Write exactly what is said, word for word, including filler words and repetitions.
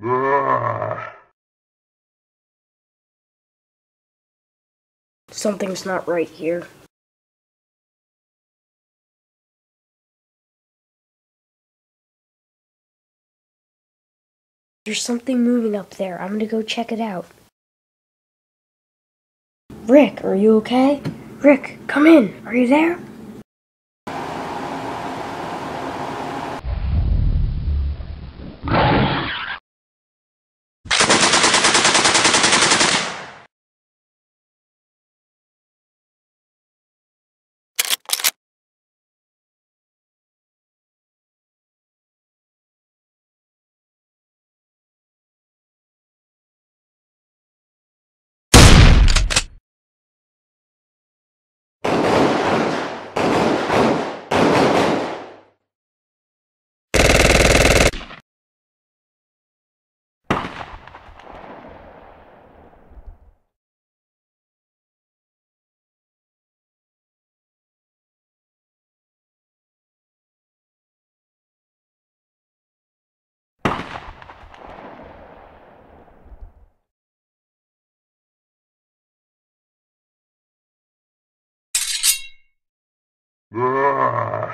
Something's not right here. There's something moving up there. I'm gonna go check it out. Rick, are you okay? Rick, come in. Are you there? Ah!